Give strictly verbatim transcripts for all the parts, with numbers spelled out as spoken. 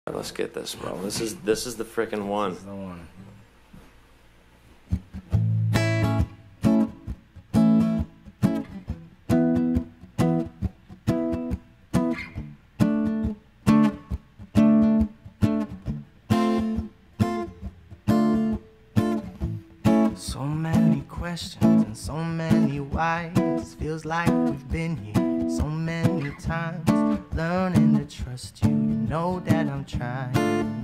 Let's get this, bro. This is this is the freaking one. This is the one. So many questions and so many whys. Feels like we've been here so many times. Learning to trust you, you know that I'm trying.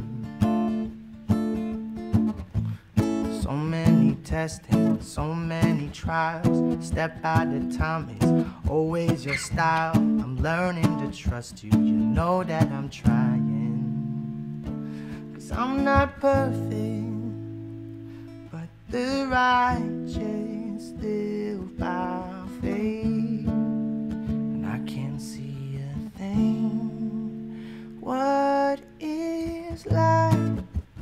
So many testing, so many trials. Step at a time is always your style. I'm learning to trust you, you know that I'm trying. Cause I'm not perfect, but the righteous live by faith. And I can't see a thing. What is life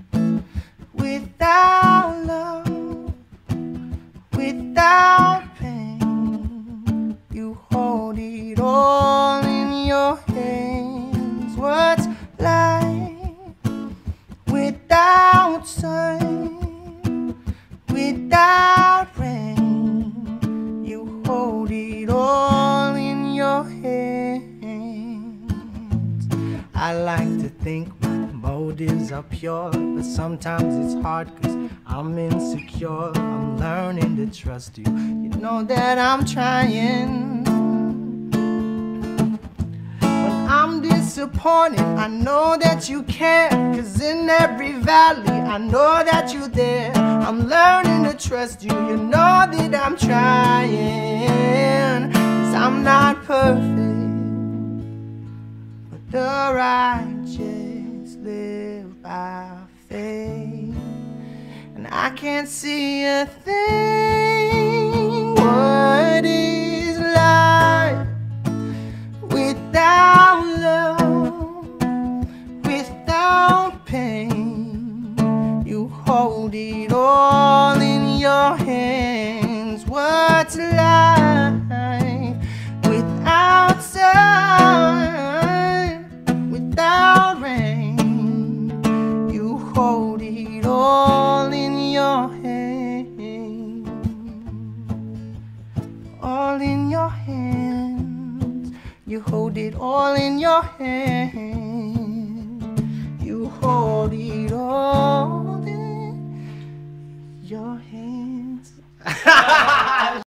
without love, without pain? You hold it all in your hands. What's life without sun, without rain? You hold it all in your hands. I like to think my motives are pure, but sometimes it's hard cause I'm insecure. I'm learning to trust you, you know that I'm trying. When I'm disappointed, I know that you care, cause in every valley, I know that you're there. I'm learning to trust you, you know that I'm trying. Cause I'm not perfect, but the righteous live by faith. And I can't see a thing. What is life without love, without pain? You hold it all in your hands. What's life without sun, without rain? You hold it all in your hands, all in your hands. You hold it all in your hands. You hold it all in your hands.